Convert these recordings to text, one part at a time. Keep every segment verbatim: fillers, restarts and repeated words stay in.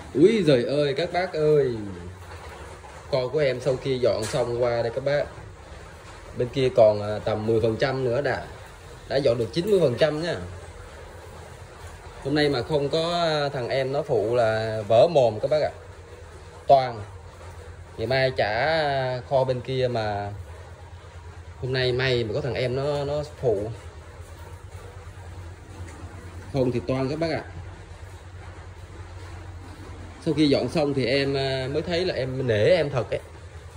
Úi giời ơi các bác ơi, kho của em sau khi dọn xong qua đây các bác, bên kia còn tầm mười phần trăm nữa, đã đã dọn được chín mươi phần trăm nha. Hôm nay mà không có thằng em nó phụ là vỡ mồm các bác ạ. À. Toàn ngày mai trả kho bên kia, mà hôm nay may mà có thằng em nó nó phụ, không thì toan các bác ạ. À. Sau khi dọn xong thì em mới thấy là em nể em thật ấy.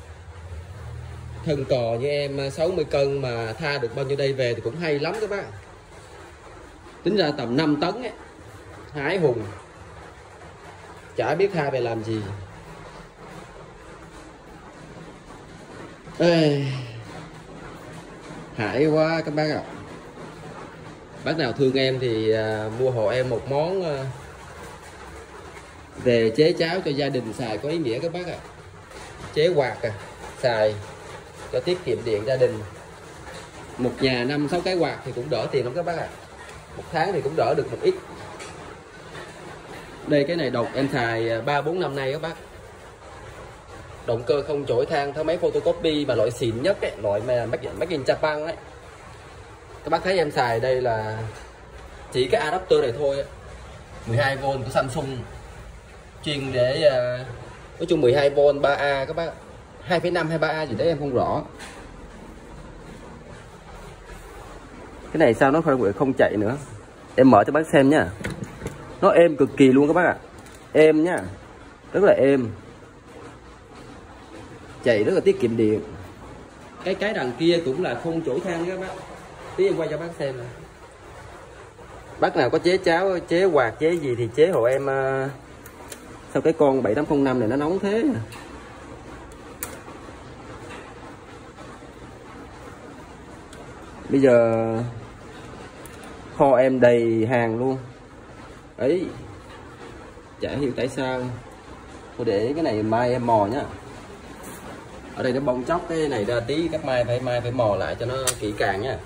Thân cò như em sáu mươi cân mà tha được bao nhiêu đây về thì cũng hay lắm các bác. Tính ra tầm năm tấn ấy. Hái hùng. Chả biết tha về làm gì. Ê, hại quá các bác ạ. À. Bác nào thương em thì à, mua hộ em một món à, về chế cháo cho gia đình xài có ý nghĩa các bác ạ. À. Chế quạt à, xài cho tiết kiệm điện gia đình. Một nhà năm sáu cái quạt thì cũng đỡ tiền lắm các bác ạ. À. Một tháng thì cũng đỡ được một ít. Đây cái này độc em xài ba bốn năm nay các bác. Động cơ không chổi than, theo máy photocopy mà loại xịn nhất ấy, loại mà made in Japan ấy. Các bác thấy em xài đây là chỉ cái adapter này thôi, mười hai vôn của Samsung, chuyên để uh, nói chung mười hai vôn ba A các bác, hai phẩy năm hay ba A gì đấy em không rõ. Cái này sao nó không không chạy nữa, em mở cho bác xem nhá. Nó êm cực kỳ luôn các bác ạ. À. Êm nhá, rất là êm, chạy rất là tiết kiệm điện. Cái cái đằng kia cũng là không chổi than các bác. Tí em quay cho bác xem nè. Bác nào có chế cháo, chế quạt, chế gì thì chế hộ em. Uh, sao cái con bảy tám không năm này nó nóng thế. Bây giờ kho em đầy hàng luôn. Ấy, chả hiểu tại sao. Tôi để cái này mai em mò nhá. Ở đây nó bong chóc cái này ra tí, các mai phải mai phải mò lại cho nó kỹ càng nha.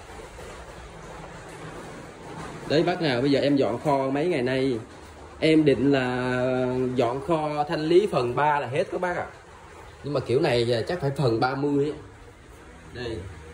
Đấy bác nào bây giờ em dọn kho mấy ngày nay, em định là dọn kho thanh lý phần ba là hết các bác ạ. À. Nhưng mà kiểu này chắc phải phần ba mươi ấy. Đây.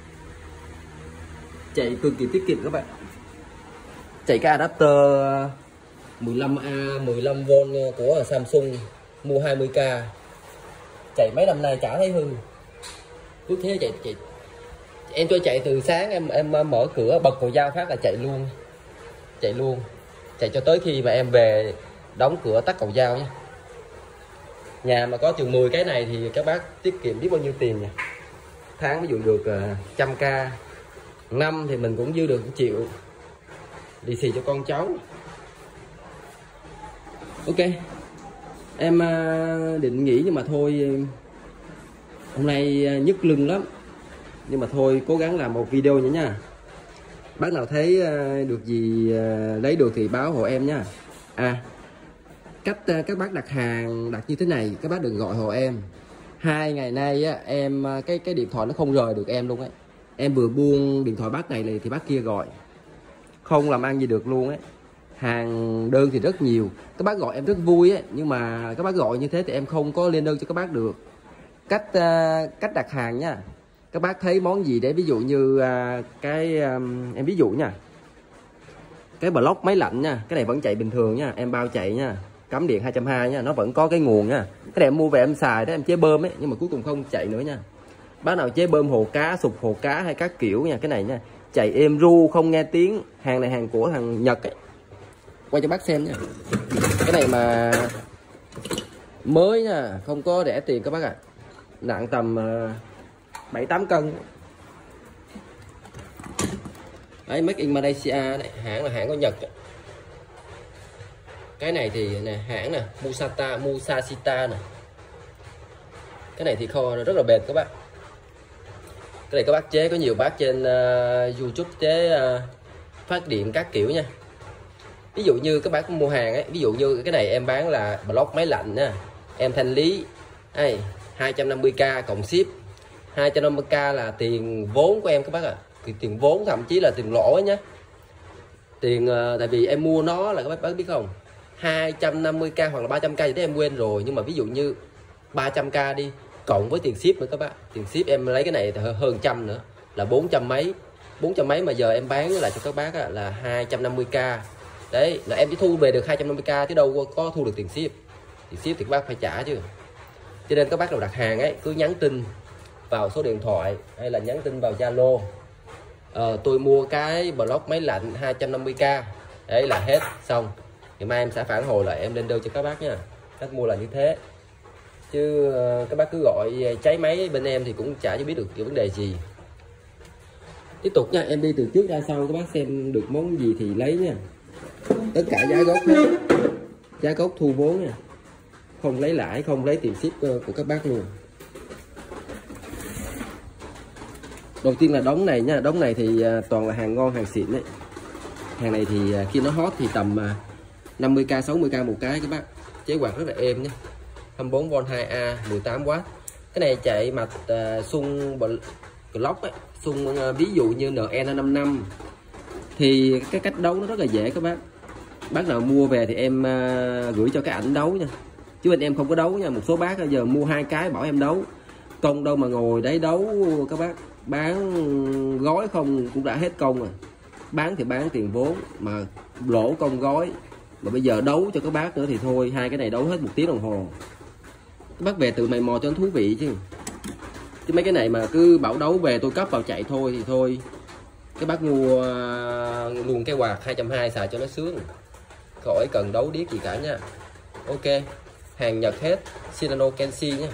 Chạy cực kỳ tiết kiệm các bạn. Chạy cái adapter mười lăm A mười lăm vôn của Samsung, mua hai mươi k. Chạy mấy năm nay chả thấy hư. Cứ thế chạy chạy. Em cho chạy từ sáng em em mở cửa bật cầu dao phát là chạy luôn. Chạy luôn. Chạy cho tới khi mà em về đóng cửa tắt cầu dao nhé. Nhà mà có chừng mười cái này thì các bác tiết kiệm biết bao nhiêu tiền nhỉ. Tháng ví dụ được uh, trăm k, năm thì mình cũng dư được một triệu lì xì cho con cháu. Ok, em uh, định nghỉ nhưng mà thôi, hôm nay uh, nhức lưng lắm. Nhưng mà thôi cố gắng làm một video nữa nha. Bác nào thấy uh, được gì uh, lấy được thì báo hộ em nha. À, cách uh, các bác đặt hàng đặt như thế này, các bác đừng gọi hộ em. Hai ngày nay á, em cái cái điện thoại nó không rời được em luôn ấy. Em vừa buông điện thoại bác này thì bác kia gọi, không làm ăn gì được luôn ấy. Hàng đơn thì rất nhiều, các bác gọi em rất vui ấy, nhưng mà các bác gọi như thế thì em không có lên đơn cho các bác được. Cách uh, cách đặt hàng nha. Các bác thấy món gì để ví dụ như uh, cái um, em ví dụ nha, cái block máy lạnh nha, cái này vẫn chạy bình thường nha, em bao chạy nha, cắm điện hai trăm hai mươi nha, nó vẫn có cái nguồn nha. Cái này em mua về em xài đó, em chế bơm ấy, nhưng mà cuối cùng không chạy nữa nha. Bác nào chế bơm hồ cá, sụp hồ cá hay các kiểu nha, cái này nha, chạy êm ru không nghe tiếng. Hàng này hàng của thằng Nhật ấy. Quay cho bác xem nha. Cái này mà mới nha, không có rẻ tiền các bác ạ. À. Nặng tầm bảy tám cân. Đấy, Made in Malaysia này, hãng là hãng của Nhật. Cái này thì nè, hãng nè, Musata, Musashita nè. Cái này thì kho rất là bền các bác. Cái này các bác chế, có nhiều bác trên uh, YouTube chế uh, phát điện các kiểu nha. Ví dụ như các bác mua hàng ấy, ví dụ như cái này em bán là block máy lạnh nha, em thanh lý đây hai trăm năm mươi k cộng ship. Hai trăm năm mươi k là tiền vốn của em các bác ạ. À. Tiền vốn thậm chí là tiền lỗ ấy nhé. Tiền uh, tại vì em mua nó là các bác, bác biết không, hai trăm năm mươi k hoặc là ba trăm k gì đấy em quên rồi, nhưng mà ví dụ như ba trăm k đi, cộng với tiền ship nữa các bác, tiền ship em lấy cái này thì hơn trăm nữa là bốn trăm mấy, bốn trăm mấy mà giờ em bán lại cho các bác là hai trăm năm mươi k. Đấy là em chỉ thu về được hai trăm năm mươi k chứ đâu có thu được tiền ship. Tiền ship thì các bác phải trả chứ. Cho nên các bác nào đặt hàng ấy cứ nhắn tin vào số điện thoại hay là nhắn tin vào Zalo, ờ, tôi mua cái block máy lạnh hai trăm năm mươi k, đấy là hết xong. Ngày mai em sẽ phản hồi lại, em lên đơn cho các bác nha. Cách mua là như thế, chứ các bác cứ gọi cháy máy bên em thì cũng chả biết được cái vấn đề gì. Tiếp tục nha, em đi từ trước ra sau, các bác xem được món gì thì lấy nha. Tất cả giá gốc hết, giá gốc thu vốn nha, không lấy lãi, không lấy tiền ship của các bác luôn. Đầu tiên là đống này nha, đống này thì toàn là hàng ngon, hàng xịn đấy. Hàng này thì khi nó hot thì tầm năm mươi k, sáu mươi k một cái các bác. Chế quạt rất là êm nhé, hai mươi bốn vôn hai A, mười tám oát. Cái này chạy mặt uh, xung clock ấy, xung uh, ví dụ như N N năm năm thì cái cách đấu nó rất là dễ các bác. Bác nào mua về thì em uh, gửi cho cái ảnh đấu nha, chứ bên em không có đấu nha. Một số bác giờ mua hai cái bảo em đấu, công đâu mà ngồi đấy đấu các bác. Bán gói không cũng đã hết công rồi, bán thì bán tiền vốn mà lỗ công gói, mà bây giờ đấu cho các bác nữa thì thôi, hai cái này đấu hết một tiếng đồng hồ. Các bác về tự mày mò cho nó thú vị chứ, chứ mấy cái này mà cứ bảo đấu về tôi cấp vào chạy thôi thì thôi. Các bác mua luôn cái quạt hai trăm hai mươi xài cho nó sướng, khỏi cần đấu điếc gì cả nha. Ok, hàng Nhật hết, Shinano Kenshi nha.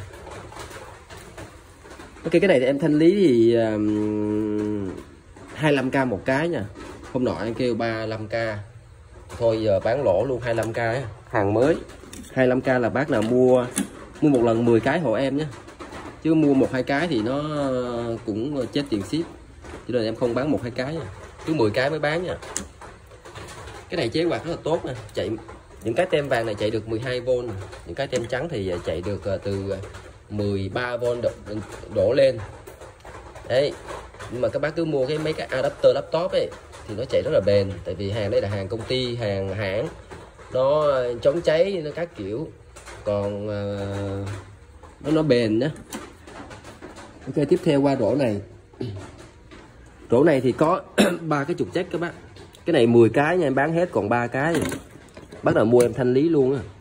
Ok, cái này thì em thanh lý thì um, hai mươi lăm k một cái nha. Hôm nọ anh kêu ba mươi lăm k, thôi giờ bán lỗ luôn hai mươi lăm k ấy. Hàng mới hai mươi lăm k là bác nào mua mua một lần mười cái hộ em nhé, chứ mua một hai cái thì nó cũng chết tiền ship, cho nên em không bán một hai cái nha, cứ mười cái mới bán nha. Cái này chế quạt rất là tốt nè, chạy những cái tem vàng này chạy được mười hai vôn, những cái tem trắng thì chạy được từ mười ba vôn đổ, đổ lên đấy. Nhưng mà các bác cứ mua cái mấy cái adapter laptop ấy thì nó chạy rất là bền, tại vì hàng đây là hàng công ty, hàng hãng, nó chống cháy, nó các kiểu, còn uh, nó nó bền nhé. Ok, tiếp theo qua rổ này. Rổ này thì có ba cái trục check các bác. Cái này mười cái nha, em bán hết còn ba cái. Bác nào mua em thanh lý luôn á.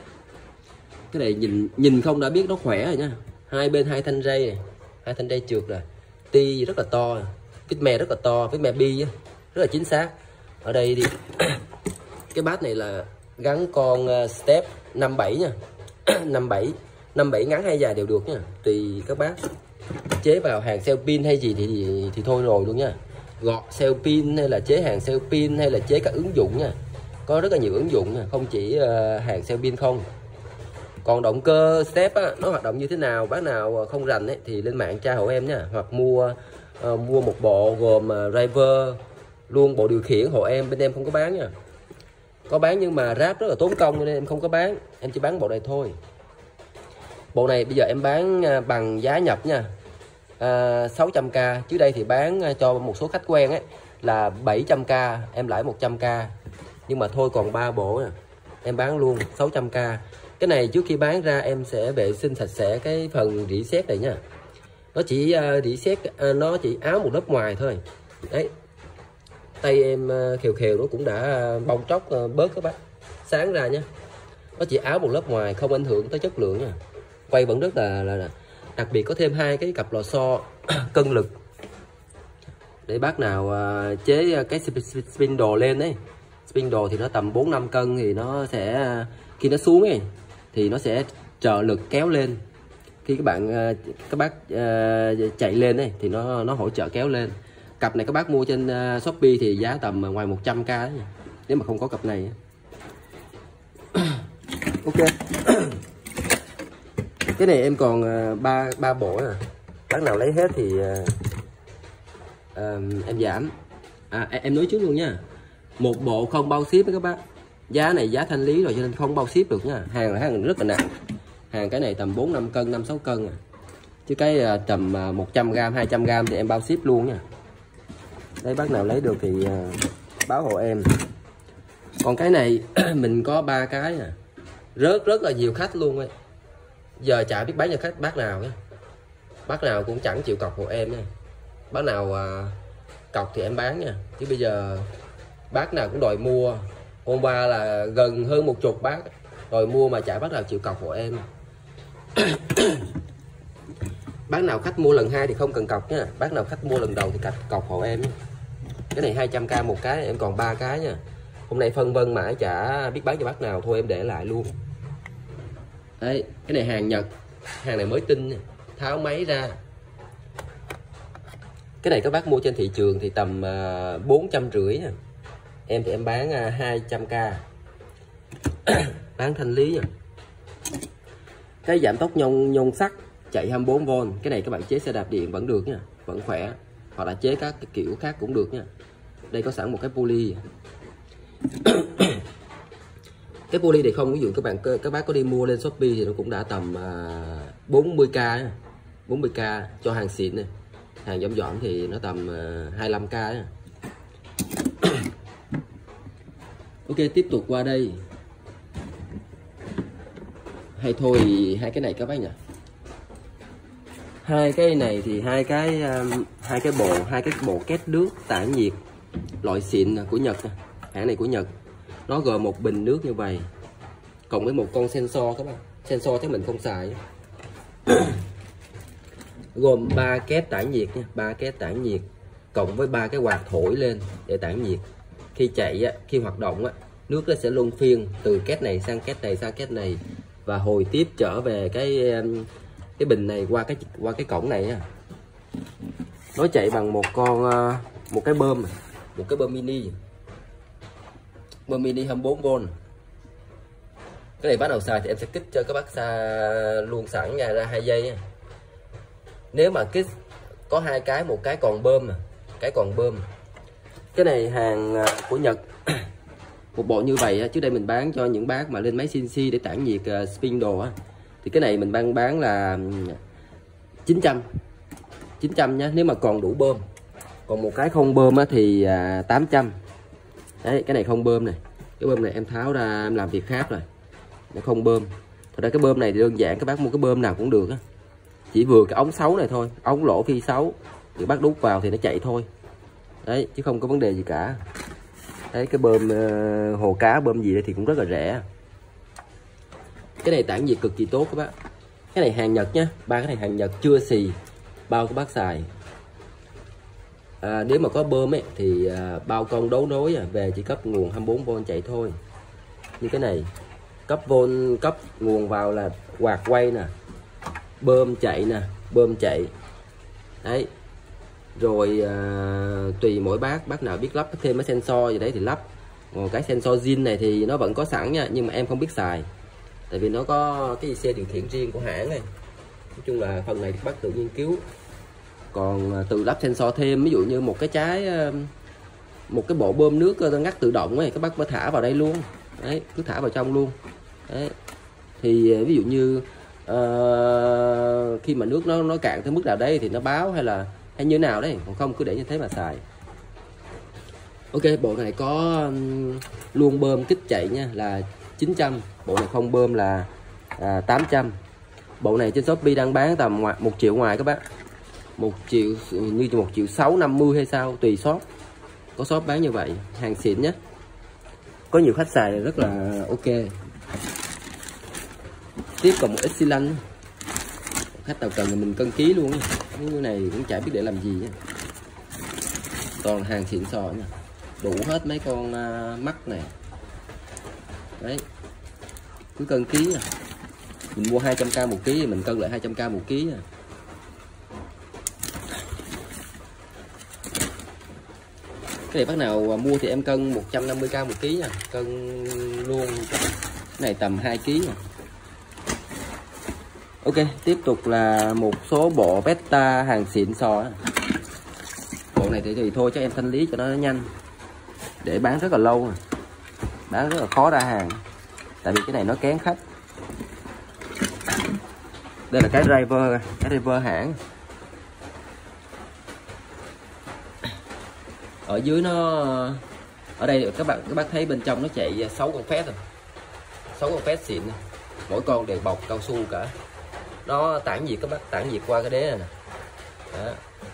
Cái này nhìn nhìn không đã biết nó khỏe rồi nha. Hai bên hai thanh ray này, hai thanh ray trượt rồi. Ti rất là to, vít me rất là to, vít me bi á, rất là chính xác. Ở đây thì cái bát này là gắn con step năm bảy nha. năm bảy, năm bảy ngắn hay dài đều được nha, tùy các bác chế vào hàng cell pin hay gì thì, thì thì thôi rồi luôn nha. Gọt cell pin hay là chế hàng cell pin hay là chế các ứng dụng nha, có rất là nhiều ứng dụng nha, không chỉ uh, hàng cell pin không. Còn động cơ step á, nó hoạt động như thế nào, bác nào không rành ấy thì lên mạng tra hộ em nha, hoặc mua uh, mua một bộ gồm uh, driver luôn bộ điều khiển hộ em, bên em không có bán nha. Có bán nhưng mà ráp rất là tốn công nên em không có bán, em chỉ bán bộ này thôi. Bộ này bây giờ em bán uh, bằng giá nhập nha, uh, sáu trăm k, trước đây thì bán uh, cho một số khách quen ấy là bảy trăm k, em lãi một trăm k. Nhưng mà thôi còn ba bộ nè, em bán luôn sáu trăm k. Cái này trước khi bán ra em sẽ vệ sinh sạch sẽ cái phần rỉ sét này nha. Nó chỉ uh, rỉ sét uh, nó chỉ áo một lớp ngoài thôi. Đấy. Tay em uh, khều khều nó cũng đã uh, bong tróc uh, bớt các bác. Sáng ra nhé. Nó chỉ áo một lớp ngoài, không ảnh hưởng tới chất lượng nha. Quay vẫn rất là, là, là đặc biệt có thêm hai cái cặp lò xo cân lực. Để bác nào uh, chế cái spindle lên đấy. Spindle thì nó tầm bốn năm cân thì nó sẽ khi nó xuống ấy thì nó sẽ trợ lực kéo lên. Khi các bạn các bác uh, chạy lên ấy thì nó nó hỗ trợ kéo lên. Cặp này các bác mua trên uh, Shopee thì giá tầm ngoài một trăm k đấy, nếu mà không có cặp này. Ok. Cái này em còn ba uh, ba bộ nè. Bác nào lấy hết thì uh, uh, em giảm. À, em nói trước luôn nha. Một bộ không bao ship với các bác. Giá này giá thanh lý rồi cho nên không bao ship được nha. Hàng là hàng rất là nặng. Hàng cái này tầm bốn năm cân, năm sáu cân à. Chứ cái uh, tầm uh, một trăm gam, hai trăm gam thì em bao ship luôn nha. Đây bác nào lấy được thì uh, báo hộ em. Còn cái này mình có ba cái à, rất rất là nhiều khách luôn ấy. Giờ chả biết bán cho khách bác nào nhé, bác nào cũng chẳng chịu cọc của em nha. Bác nào à, cọc thì em bán nha, chứ bây giờ bác nào cũng đòi mua. Hôm qua là gần hơn một chục bác đòi mua mà chả bác nào chịu cọc của em. Bác nào khách mua lần hai thì không cần cọc nha, bác nào khách mua lần đầu thì cọc cọc hộ em nhé. Cái này hai trăm k một cái, em còn ba cái nha. Hôm nay phân vân mãi chả biết bán cho bác nào, thôi em để lại luôn. Đấy, cái này hàng Nhật, hàng này mới tinh, tháo máy ra. Cái này các bác mua trên thị trường thì tầm bốn trăm rưỡi, em thì em bán hai trăm k, bán thanh lý nha. Cái giảm tốc nhông nhông sắt chạy hai mươi bốn vôn, cái này các bạn chế xe đạp điện vẫn được nha, vẫn khỏe, hoặc là chế các cái kiểu khác cũng được nha. Đây có sẵn một cái pulley. Cái pulley này không, ví dụ các bạn các bác có đi mua lên Shopee thì nó cũng đã tầm uh, bốn mươi k, bốn mươi k cho hàng xịn này. Hàng dỏm dỏm thì nó tầm uh, hai mươi lăm k. Ok, tiếp tục qua đây. Hay thôi hai cái này các bác nhỉ. Hai cái này thì hai cái um, hai cái bộ hai cái bộ két nước tản nhiệt loại xịn của Nhật, hãng này của Nhật. Nó gồm một bình nước như vậy cộng với một con sensor các bạn. Sensor chắc mình không xài. Gồm ba két tản nhiệt nha, ba két tản nhiệt cộng với ba cái quạt thổi lên để tản nhiệt. Khi chạy á, khi hoạt động á, nước nó sẽ luân phiên từ két này sang két này sang két này và hồi tiếp trở về cái cái bình này qua cái qua cái cổng này nha. Nó chạy bằng một con một cái bơm, một cái bơm mini, bơm mini hai mươi bốn vôn. Cái này bắt đầu xài thì em sẽ kích cho các bác xa luôn sẵn ra ra hai giây nha. Nếu mà kích có hai cái, một cái còn bơm, cái còn bơm. Cái này hàng của Nhật. Một bộ như vậy trước đây mình bán cho những bác mà lên máy xê en xê để tản nhiệt uh, spin đồ á, thì cái này mình đang bán là chín trăm chín trăm nhá, nếu mà còn đủ bơm. Còn một cái không bơm á thì uh, tám trăm. Đấy, cái này không bơm này. Cái bơm này em tháo ra em làm việc khác rồi, nó không bơm. Thật ra cái bơm này thì đơn giản, các bác mua cái bơm nào cũng được á, chỉ vừa cái ống xấu này thôi, ống lỗ phi xấu thì bác đút vào thì nó chạy thôi. Đấy, chứ không có vấn đề gì cả. Đấy, cái bơm uh, hồ cá bơm gì đây thì cũng rất là rẻ. Cái này tản nhiệt cực kỳ tốt các bác. Cái này hàng Nhật nhá, ba cái này hàng Nhật chưa xì, bao các bác xài. À, nếu mà có bơm ấy thì uh, bao công đấu nối à, về chỉ cấp nguồn hai mươi bốn vôn chạy thôi. Như cái này cấp vôn, cấp nguồn vào là quạt quay nè, bơm chạy nè, bơm chạy. Đấy. Rồi à, tùy mỗi bác, bác nào biết lắp thêm cái sensor gì đấy thì lắp. Còn cái sensor zin này thì nó vẫn có sẵn nha, nhưng mà em không biết xài. Tại vì nó có cái xe điều khiển riêng của hãng này. Nói chung là phần này bác tự nghiên cứu. Còn tự lắp sensor thêm, ví dụ như một cái trái, một cái bộ bơm nước ngắt tự động ấy, các bác mới thả vào đây luôn. Đấy, cứ thả vào trong luôn. Đấy. Thì ví dụ như uh, khi mà nước nó nó cạn tới mức nào đây thì nó báo hay là hay như nào đấy, còn không cứ để như thế mà xài. Ok, bộ này có um, luôn bơm kích chạy nha là chín trăm, bộ này không bơm là à, tám trăm. Bộ này trên Shopee đang bán tầm ngoài, một triệu ngoài các bác, một triệu như một triệu sáu năm mươi hay sao tùy shop, có shop bán như vậy, hàng xịn nhé, có nhiều khách xài rất là ok. Tiếp còn một ít xi lanh, khách nào cần thì mình cân ký luôn. Cái này cũng chả biết để làm gì nha. Toàn hàng xịn sò nha, đủ hết mấy con uh, mắt này. Đấy, cứ cân ký nha. Mình mua hai trăm k một ký, mình cân lại hai trăm k một ký nha. Cái này bác nào mua thì em cân một trăm năm mươi k một ký nha, cân luôn. Cái này tầm hai ký nha. Ok, tiếp tục là một số bộ Beta hàng xịn sò. Bộ này thì, thì thôi cho em thanh lý cho nó nhanh, để bán rất là lâu, bán rất là khó ra hàng, tại vì cái này nó kén khách. Đây là cái driver, cái driver hãng. Ở dưới nó Ở đây các bạn các bác thấy bên trong nó chạy sáu con phét rồi, sáu con phét xịn, mỗi con đều bọc cao su cả. Nó tản nhiệt các bác, tản nhiệt qua cái đế này nè. Đó.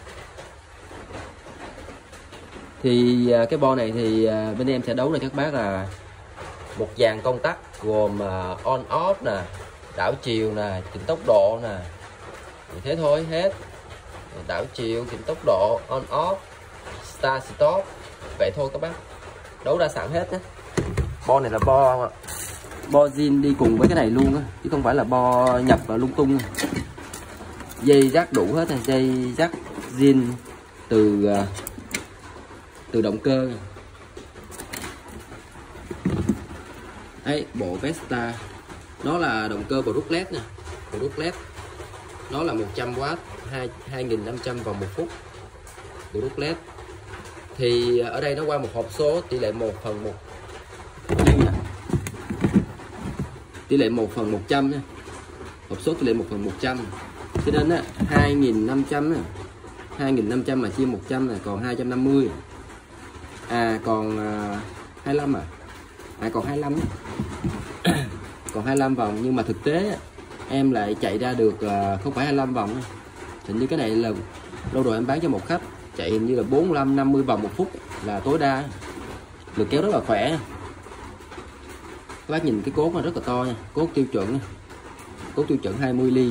Thì cái bo này thì bên em sẽ đấu này các bác là một dàn công tắc gồm on off nè, đảo chiều nè, chỉnh tốc độ nè, thế thôi hết. Đảo chiều, chỉnh tốc độ, on off, start stop, vậy thôi các bác, đấu ra sẵn hết nhé. Bo này là bo bo zin đi cùng với cái này luôn á, chứ không phải là bo nhập vào lung tung. Dây rắc đủ hết, dây rắc zin từ từ động cơ. Đấy, bộ Vesta nó là động cơ Brooklet nè, Brooklet nó là một trăm oát, hai nghìn năm trăm vòng một phút. Brooklet thì ở đây nó qua một hộp số tỷ lệ một phần một, tỷ lệ một phần một trăm nha, hộp số tỷ lệ một phần một trăm, cho nên á hai nghìn năm trăm, hai nghìn năm trăm mà chia một trăm là còn hai trăm năm mươi, à còn uh, hai mươi lăm à, à còn hai mươi lăm còn hai mươi lăm vòng, nhưng mà thực tế em lại chạy ra được uh, không phải hai mươi lăm vòng. Hình như cái này là lâu rồi em bán cho một khách chạy hình như là bốn mươi lăm năm mươi vòng một phút là tối đa, lực kéo rất là khỏe. Các bác nhìn cái cốt nó rất là to nha, cốt tiêu chuẩn, cốt tiêu chuẩn hai mươi ly,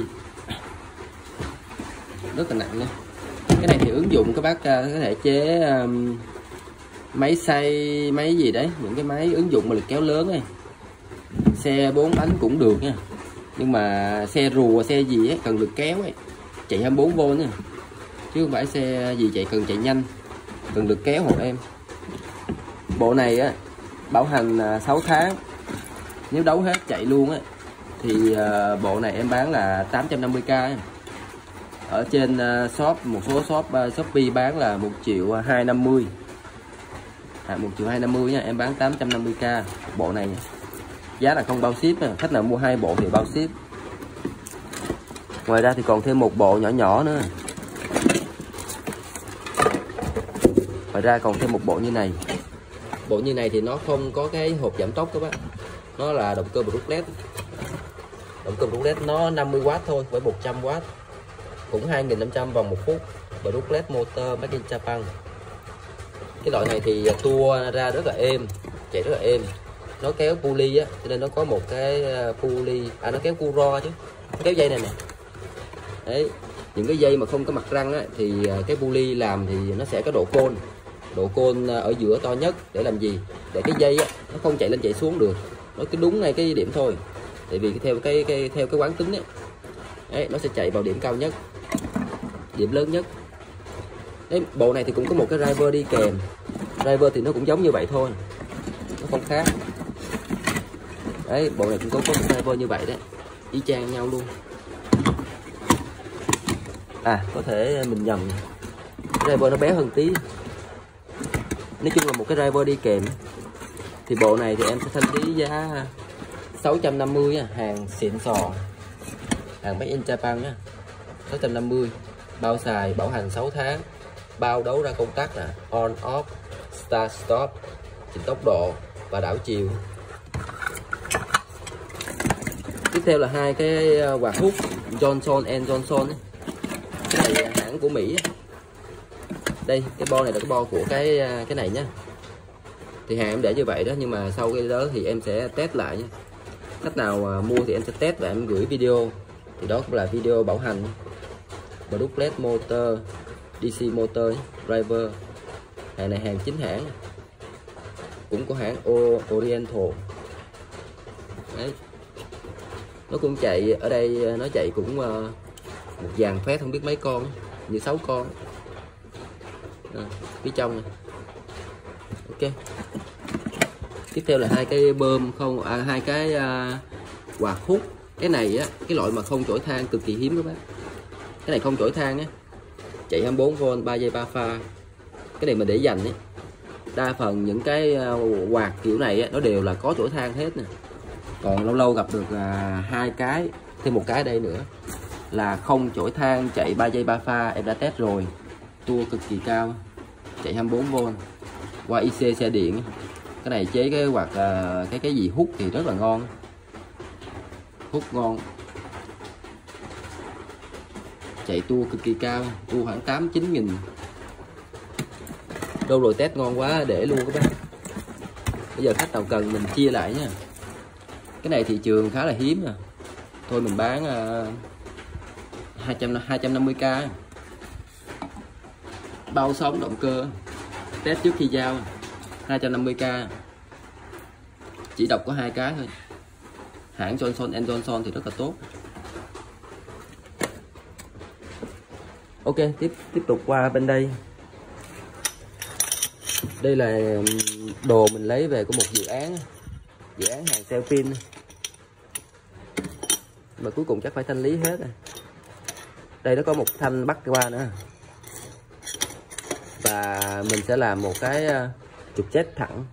rất là nặng nha. Cái này thì ứng dụng các bác có thể chế um, máy xay, máy gì đấy, những cái máy ứng dụng mà lực kéo lớn ấy, xe bốn bánh cũng được nha. Nhưng mà xe rùa, xe gì ấy, cần lực kéo ấy, chạy hai mươi bốn vôn nha, chứ không phải xe gì chạy cần chạy nhanh, cần lực kéo hộ em. Bộ này á bảo hành sáu tháng, nếu đấu hết chạy luôn á thì uh, bộ này em bán là tám trăm năm mươi k. Ở trên uh, shop, một số shop uh, Shopee bán là một triệu hai trăm năm mươi, à, một triệu hai trăm năm mươi nha, em bán tám trăm năm mươi k bộ này nha. Giá là không bao ship nha. Khách nào mua hai bộ thì bao ship. Ngoài ra thì còn thêm một bộ nhỏ nhỏ nữa. Ngoài ra còn thêm một bộ như này. Bộ như này thì nó không có cái hộp giảm tốc các bác, nó là động cơ Brooklet. Động cơ Brooklet nó năm mươi oát thôi, với một trăm oát, cũng hai nghìn năm trăm vòng một phút. Brooklet motor made in Japan. Cái loại này thì tua ra rất là êm, chạy rất là êm. Nó kéo pulley á, cho nên nó có một cái pulley, à nó kéo cu ro chứ, nó kéo dây này nè. Đấy, những cái dây mà không có mặt răng á thì cái pulley làm thì nó sẽ có độ côn, độ côn ở giữa to nhất để làm gì? Để cái dây á nó không chạy lên chạy xuống được, nó cứ đúng ngay cái điểm thôi. Tại vì theo cái, cái theo cái quán tính ấy, đấy, nó sẽ chạy vào điểm cao nhất, điểm lớn nhất. Đấy, bộ này thì cũng có một cái driver đi kèm. Driver thì nó cũng giống như vậy thôi, nó không khác. Đấy, bộ này cũng có, có một driver như vậy đấy, y chang nhau luôn. À, có thể mình nhầm, driver nó bé hơn tí. Nói chung là một cái driver đi kèm. Thì bộ này thì em sẽ thanh lý giá sáu trăm năm mươi nha, hàng xịn sò, hàng made in Japan nha, sáu trăm năm mươi, bao xài bảo hành sáu tháng, bao đấu ra công tắc là on off, start stop, chỉnh tốc độ và đảo chiều. Tiếp theo là hai cái quạt hút Johnson and Johnson ấy. Cái này hãng của Mỹ. Đây, cái bo này là cái bo của cái cái này nhá. Thì hàng em để như vậy đó, nhưng mà sau cái đó thì em sẽ test lại nhé. Khách nào mua thì em sẽ test và em gửi video. Thì đó cũng là video bảo hành. Brooklet motor, đê xê motor, driver. Hàng này hàng chính hãng, cũng có hãng Oriental. Đấy, nó cũng chạy ở đây, nó chạy cũng một dàn phét không biết mấy con, như sáu con. À, phía trong này. Ok. Tiếp theo là hai cái bơm không, à, hai cái à, quạt hút. Cái này á, cái loại mà không chổi than cực kỳ hiếm các bác. Cái này không chổi than á, chạy hai mươi bốn vôn, ba giây ba pha. Cái này mình để dành ấy. Đa phần những cái quạt kiểu này á, nó đều là có chổi than hết nè. Còn lâu lâu gặp được à, hai cái, thêm một cái đây nữa là không chổi than, chạy ba giây ba pha, em đã test rồi, tua cực kỳ cao, chạy hai mươi bốn vôn, qua i xê xe điện. Cái này chế cái hoặc uh, cái cái gì hút thì rất là ngon, hút ngon, chạy tua cực kỳ cao, tua khoảng tám chín nghìn. Đâu rồi test ngon quá để luôn các bác. Bây giờ khách nào cần mình chia lại nha. Cái này thị trường khá là hiếm nè, thôi mình bán uh, hai trăm năm mươi k, bao sống động cơ, test trước khi giao, hai trăm năm mươi k, chỉ đọc có hai cái thôi. Hãng Johnson and Johnson thì rất là tốt. Ok, tiếp tiếp tục qua bên đây. Đây là đồ mình lấy về của một dự án, dự án hàng cell pin, mà cuối cùng chắc phải thanh lý hết rồi. Đây nó có một thanh bắt qua nữa, và mình sẽ làm một cái trục chết thẳng.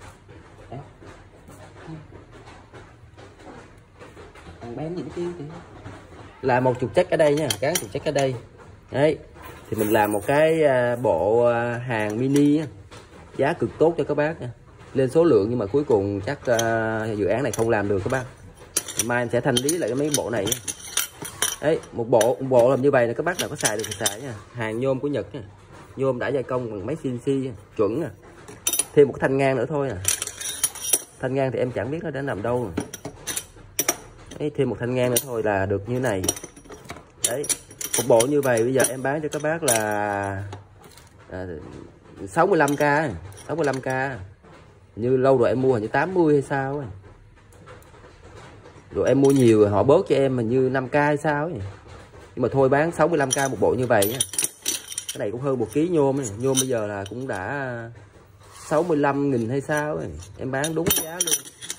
Là một trục check ở đây nha, gắn trục check ở đây. Đấy, thì mình làm một cái bộ hàng mini giá cực tốt cho các bác nha. Lên số lượng nhưng mà cuối cùng chắc uh, dự án này không làm được các bác. Mai em sẽ thanh lý lại cái mấy bộ này. Đấy, một bộ một bộ làm như vậy là các bác nào có xài được thì xài nha. Hàng nhôm của Nhật nha. Nhôm đã gia công bằng máy xê en xê chuẩn nè. Thêm một cái thanh ngang nữa thôi nè. Thanh ngang thì em chẳng biết nó đã nằm đâu. Đấy, thêm một thanh ngang nữa thôi là được như này. Đấy, một bộ như vậy bây giờ em bán cho các bác là à, sáu mươi lăm k, sáu mươi lăm k. Như lâu rồi em mua hình như tám mươi hay sao ấy. Rồi em mua nhiều rồi họ bớt cho em hình như năm k hay sao ấy. Nhưng mà thôi bán sáu mươi lăm k một bộ như vậy nha. Cái này cũng hơn một ký nhôm ấy. Nhôm bây giờ là cũng đã sáu mươi lăm nghìn hay sao ấy. Em bán đúng giá luôn.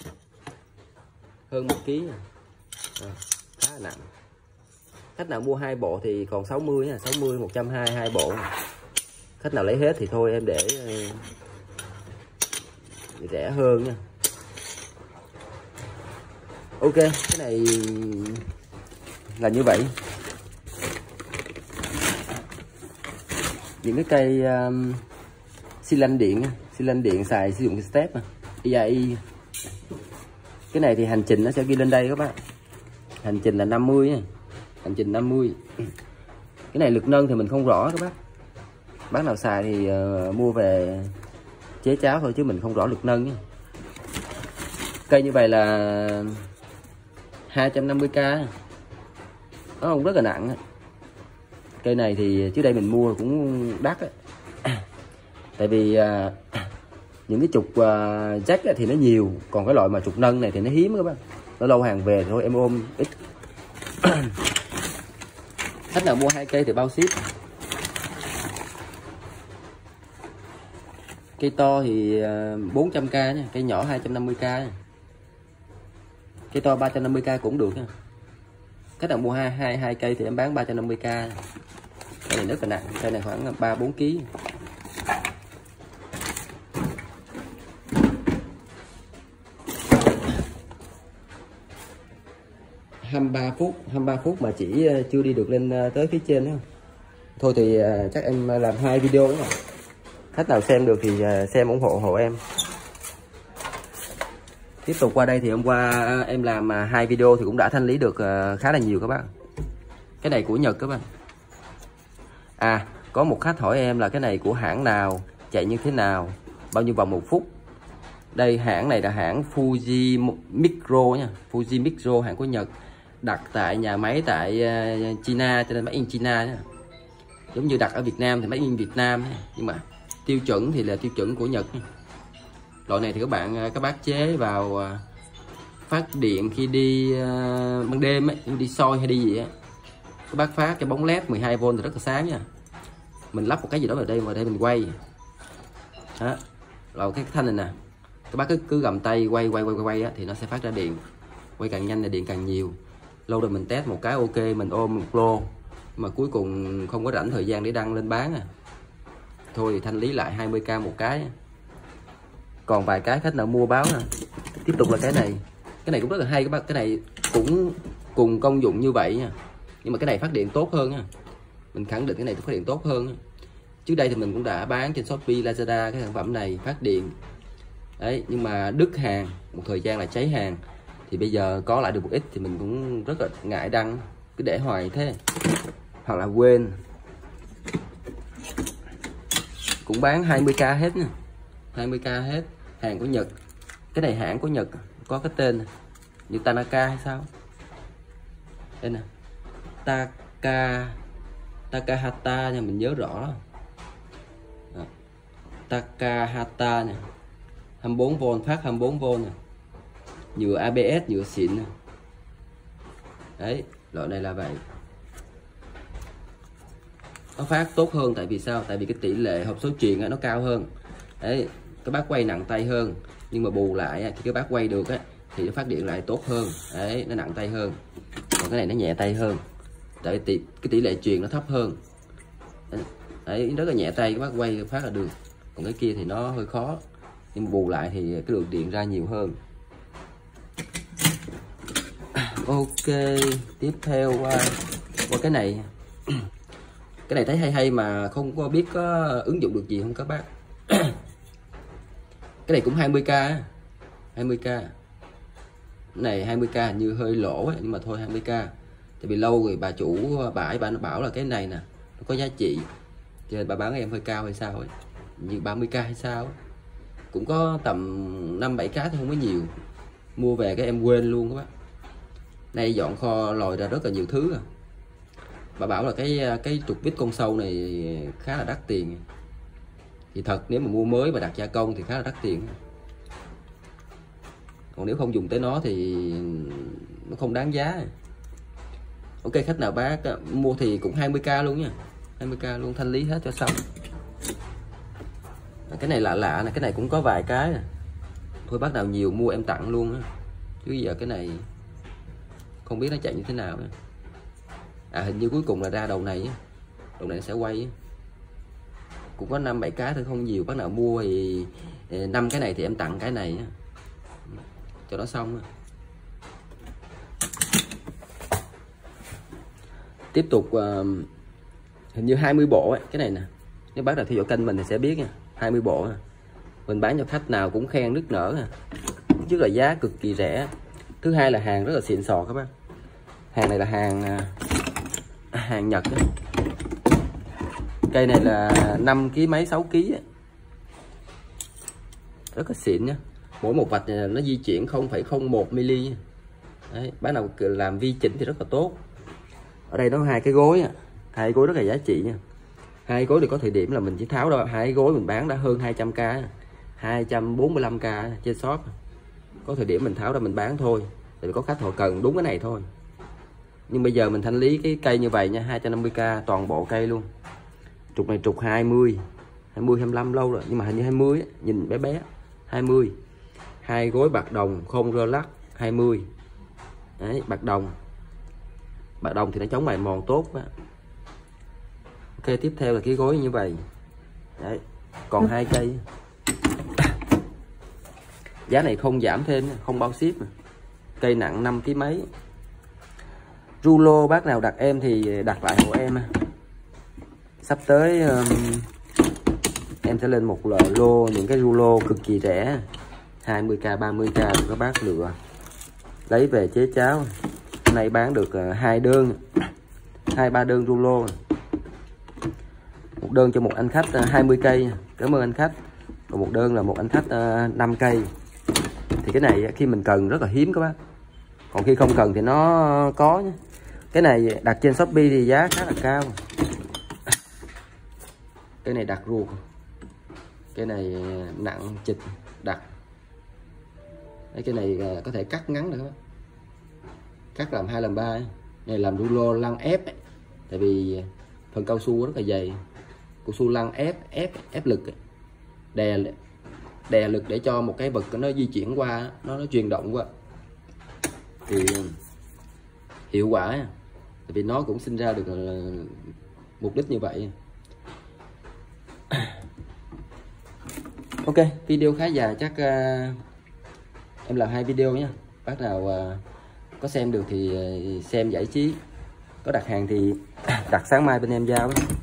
Hơn một ký nha. À, khá là nặng. Khách nào mua hai bộ thì còn sáu mươi nha, sáu mươi, một trăm hai mươi hai bộ. Khách nào lấy hết thì thôi em để rẻ hơn nha. Ok, cái này là như vậy. Những cái cây um, xi lanh điện, xi lanh điện xài sử dụng cái step i a i. Cái này thì hành trình nó sẽ ghi lên đây các bác. Hành trình là năm mươi nha. Hành trình năm mươi. Cái này lực nâng thì mình không rõ các bác. Bác nào xài thì uh, mua về chế cháo thôi chứ mình không rõ lực nâng nha. Cây như vậy là hai trăm năm mươi k. Nó cũng rất là nặng. Cây này thì trước đây mình mua cũng đắt á. Tại vì uh, những cái trục uh, jack thì nó nhiều, còn cái loại mà trục nâng này thì nó hiếm các bác. Nó lâu hàng về thôi em ôm ít. Khách nào mua hai cây thì bao ship. Cây to thì bốn trăm k nha, cây nhỏ hai trăm năm mươi k nha. Cây to ba trăm năm mươi k cũng được nha. Khách nào mua hai hai hai cây thì em bán ba trăm năm mươi k. Cây này rất là nặng, cây này khoảng ba bốn ký. hai mươi ba phút, hai mươi ba phút mà chỉ chưa đi được lên tới phía trên nữa. Thôi thì chắc em làm hai video nữa. Khách nào xem được thì xem ủng hộ hộ em. Tiếp tục qua đây thì hôm qua em làm hai video thì cũng đã thanh lý được khá là nhiều các bác. Cái này của Nhật các bác. À, có một khách hỏi em là cái này của hãng nào, chạy như thế nào, bao nhiêu vòng một phút. Đây hãng này là hãng Fuji Micro nha, Fuji Micro, hãng của Nhật, đặt tại nhà máy tại China cho nên máy in China nha. Giống như đặt ở Việt Nam thì máy in Việt Nam, nhưng mà tiêu chuẩn thì là tiêu chuẩn của Nhật. Loại này thì các bạn các bác chế vào phát điện khi đi ban đêm ấy, đi soi hay đi gì á, các bác phát cái bóng led mười hai vôn thì rất là sáng nha. Mình lắp một cái gì đó vào đây, vào đây mình quay đó, rồi cái thanh này nè, các bác cứ cứ gầm tay quay quay quay quay á, thì nó sẽ phát ra điện. Quay càng nhanh là điện càng nhiều. Lâu rồi mình test một cái ok, mình ôm một lô mà cuối cùng không có rảnh thời gian để đăng lên bán à. Thôi thì thanh lý lại hai mươi k một cái. Còn vài cái khách nào mua báo nè. Tiếp tục là cái này. Cái này cũng rất là hay các bác. Cái này cũng cùng công dụng như vậy nha. Nhưng mà cái này phát điện tốt hơn nha. Mình khẳng định cái này phát điện tốt hơn nha. Trước đây thì mình cũng đã bán trên Shopee, Lazada cái sản phẩm này phát điện đấy, nhưng mà đứt hàng một thời gian là cháy hàng, thì bây giờ có lại được một ít thì mình cũng rất là ngại đăng, cứ để hoài thế hoặc là quên. Cũng bán hai mươi k hết nha, hai mươi k hết, hàng của Nhật. Cái này hãng của Nhật, có cái tên này, như Tanaka hay sao đây nè, Taka Takahata nha, mình nhớ rõ đó. Takahata nè, hai mươi bốn vôn, phát hai mươi bốn vôn nè, nhựa a bê ét, nhựa xịn nè. Đấy, loại này là vậy. Nó phát tốt hơn tại vì sao? Tại vì cái tỷ lệ hộp số truyền nó cao hơn. Đấy, cái bát quay nặng tay hơn, nhưng mà bù lại khi cái bát quay được á thì nó phát điện lại tốt hơn. Đấy, nó nặng tay hơn. Còn cái này nó nhẹ tay hơn. Tại tỷ, cái tỷ lệ truyền nó thấp hơn. Đấy, rất là nhẹ tay, cái bát quay phát là được. Còn cái kia thì nó hơi khó. Nhưng mà bù lại thì cái lượng điện ra nhiều hơn. Ok, tiếp theo qua, qua cái này. Cái này thấy hay hay mà không có biết có ứng dụng được gì không các bác. Cái này cũng hai mươi k, hai mươi k. Cái này hai mươi k như hơi lỗ ấy, nhưng mà thôi hai mươi k. Tại vì lâu rồi bà chủ bãi bà nó bảo là cái này nè nó có giá trị, cho nên bà bán em hơi cao hay sao ấy, như ba mươi k hay sao ấy. Cũng có tầm năm bảy cái thôi, không có nhiều. Mua về cái em quên luôn các bác. Nay dọn kho lòi ra rất là nhiều thứ à. Bà bảo là cái cái trục vít con sâu này khá là đắt tiền. Thì thật nếu mà mua mới và đặt gia công thì khá là đắt tiền. Còn nếu không dùng tới nó thì nó không đáng giá. Ok, khách nào bác mua thì cũng hai mươi k luôn nha, hai mươi k luôn, thanh lý hết cho xong. Cái này lạ lạ này, cái này cũng có vài cái nè. Thôi bác nào nhiều mua em tặng luôn á. Chứ giờ cái này không biết nó chạy như thế nào nữa. À, hình như cuối cùng là ra đầu này, đầu này sẽ quay. Cũng có năm bảy cái thôi, không nhiều. Bác nào mua thì năm cái này thì em tặng cái này cho nó xong. Tiếp tục hình như hai mươi bộ ấy. Cái này nè, nếu bác nào theo dõi kênh mình thì sẽ biết nha, hai mươi bộ mình bán cho khách nào cũng khen nức nở nè. Trước là giá cực kỳ rẻ, thứ hai là hàng rất là xịn sò các bác. Hàng này là hàng hàng Nhật ấy. Cây này là năm ký mấy, sáu ký ấy. Rất là xịn nhá. Mỗi một vạch này nó di chuyển không phẩy không một mi-li. Đấy, bác nào làm vi chỉnh thì rất là tốt. Ở đây nó hai cái gối, hai gối rất là giá trị nha. Hai gối thì có thời điểm là mình chỉ tháo ra hai gối mình bán đã hơn hai trăm k, hai trăm bốn mươi lăm k trên shop. Có thời điểm mình tháo ra mình bán thôi, tại vì có khách họ cần đúng cái này thôi. Nhưng bây giờ mình thanh lý cái cây như vậy nha, hai trăm năm mươi k toàn bộ cây luôn. Trục này trục hai mươi, hai mươi hai mươi lăm lâu rồi, nhưng mà hình như hai mươi ấy, nhìn bé bé. hai mươi. Hai gối bạc đồng không rơ lắc hai mươi. Đấy, bạc đồng. Bạc đồng thì nó chống mài mòn tốt quá. Ok, tiếp theo là cái gối như vậy. Đấy, còn hai cây. Giá này không giảm thêm, không bao ship. Cây nặng năm ký mấy. Rulo bác nào đặt em thì đặt lại hộ em. Sắp tới um, em sẽ lên một lô những cái rulo cực kỳ rẻ, hai mươi k, ba mươi k để các bác lựa lấy về chế cháo. Hôm nay bán được hai đơn, hai ba đơn rulo. Một đơn cho một anh khách hai mươi cây, cảm ơn anh khách. Còn một đơn là một anh khách năm cây. Thì cái này khi mình cần rất là hiếm các bác, còn khi không cần thì nó có nhé. Cái này đặt trên Shopee thì giá khá là cao. Cái này đặt ruột, cái này nặng chịch đặt. Đấy, cái này có thể cắt ngắn được, cắt làm hai làm ba. Này làm rulo lăn ép ấy. Tại vì phần cao su rất là dày, cao su lăn ép ép ép lực, đè đè lực để cho một cái vật nó di chuyển qua, nó nó chuyển động qua thì hiệu quả. Tại vì nó cũng sinh ra được mục đích như vậy. Ok, video khá dài, chắc uh, em làm hai video nhé. Bác nào uh, có xem được thì uh, xem giải trí. Có đặt hàng thì đặt sáng mai bên em giao.